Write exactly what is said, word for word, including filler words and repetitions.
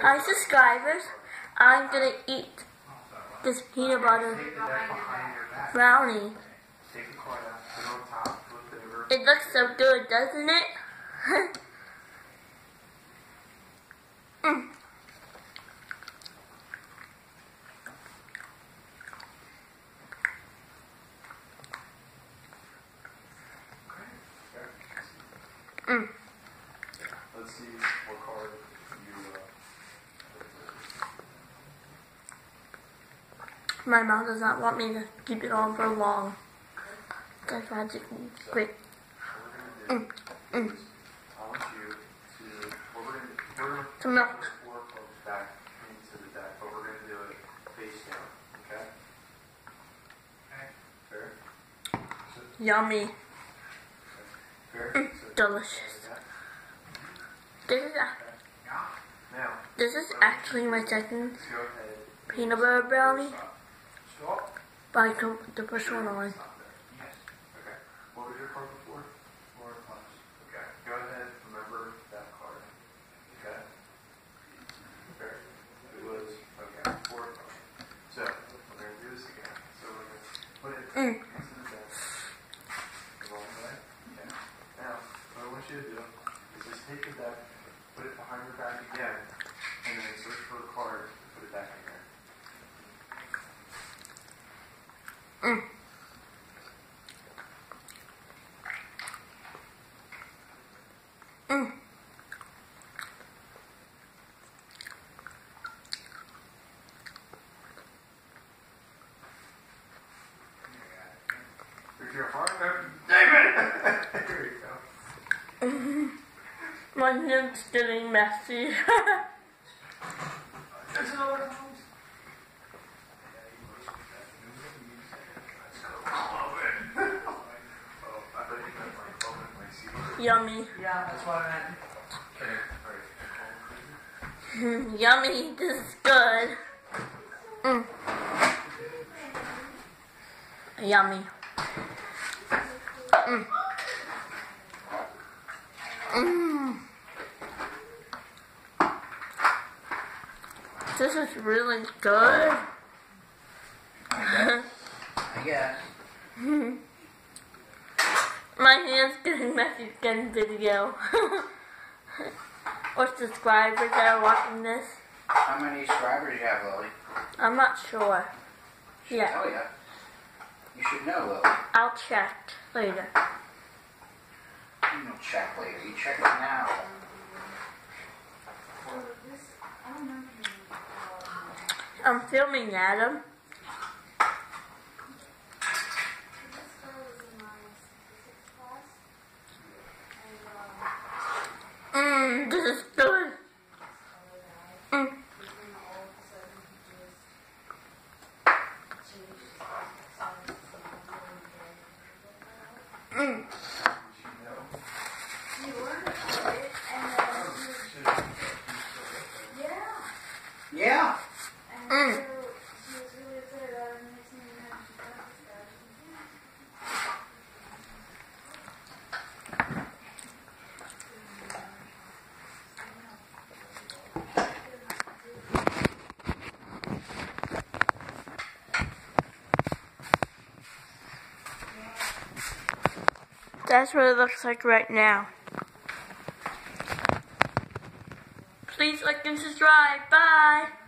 Hi subscribers, I'm gonna eat this peanut butter brownie. It looks so good, doesn't it? mm. Mm. Let's see what card you. Uh, My mom does not want me to keep it on for long. That's why I just quick. Mm. Mm. I want you to. What we're going to we're Some milk. four folks back into the deck, but we're going to do it face down. Okay. Okay. Fair. Yummy. Fair. Mm. Delicious. This is a, Now. this is actually my second Go ahead. peanut butter brownie, Stop. but I can put the first one on. Yes. Okay. What was your card before? Four clubs. Okay. Go ahead. Remember that card. Okay. Okay. It was okay. Four clubs. So we're gonna do this again. So we're gonna put it Mm. into the deck. The wrong way. Okay. Now, what I want you to do is just take the deck, put it behind your back again, and then search for a card and put it back in there. Mm. Mm. Here's your heart. David! There you go. My hand's getting messy. There's another one. Yummy. Yeah, that's what I meant. Mm, yummy. This is good. Mm. Yummy. Mm. Mm. This is really good. I guess. My hand's getting messy again video. Or subscribers that are watching this. How many subscribers you have, Lily? I'm not sure. Yeah, Oh, yeah. You should know, Lily. I'll check later. You don't check later. You check it now. I'm filming Adam. Mmm, this is good. Mm. Mm. Yeah. Mm. That's what it looks like right now. Please like and subscribe. Bye.